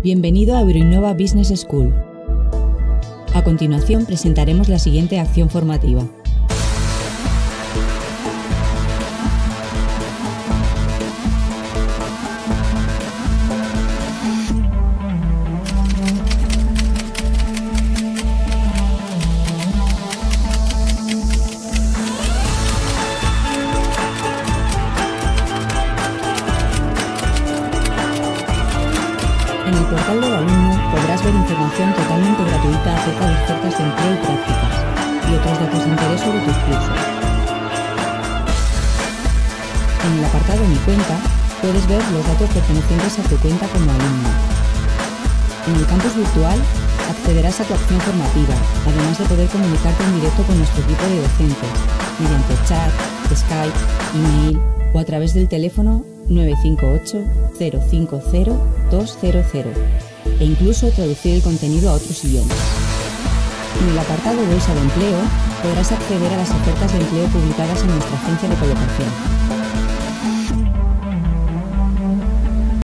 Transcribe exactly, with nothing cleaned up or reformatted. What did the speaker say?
Bienvenido a Euroinnova Business School. A continuación presentaremos la siguiente acción formativa. En el portal del alumno podrás ver información totalmente gratuita acerca de ofertas de empleo y prácticas y otros datos de interés sobre tus cursos. En el apartado Mi cuenta puedes ver los datos pertenecientes a tu cuenta como alumno. En el campus virtual accederás a tu acción formativa, además de poder comunicarte en directo con nuestro equipo de docentes, mediante chat, Skype, email o a través del teléfono nueve cinco ocho, cero cinco cero, dos cero cero e incluso traducir el contenido a otros idiomas. En el apartado Bolsa de Empleo podrás acceder a las ofertas de empleo publicadas en nuestra agencia de colocación.